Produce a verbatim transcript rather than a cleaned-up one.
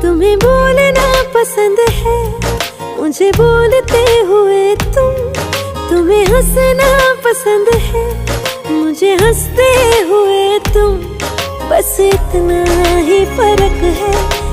तुम्हें बोलना पसंद है, मुझे बोलते हुए तुम। तुम्हें हंसना पसंद है, मुझे हंसते हुए तुम। बस इतना ही फर्क है